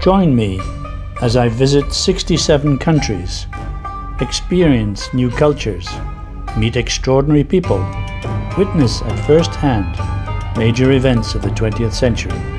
Join me as I visit 67 countries, experience new cultures, meet extraordinary people, witness at first hand major events of the 20th century.